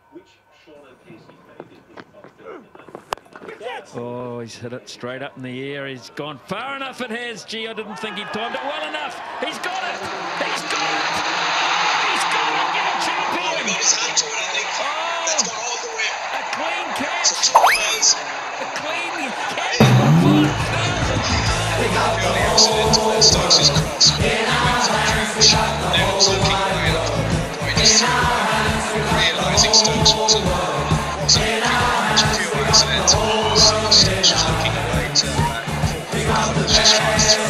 Oh, he's hit it straight up in the air. He's gone far enough. It has. Gee, I didn't think he'd timed it well enough. He's got it. He's got it. He's got it. Get a champion. Oh, he's had to, I think. That's gone all the way. A clean catch. It's a try. A clean catch. Purely accidental. Stokes' cross. Neville's looking way up. Just realising Stokes wasn't pure accidental. Stokes just looking away to just trying to throw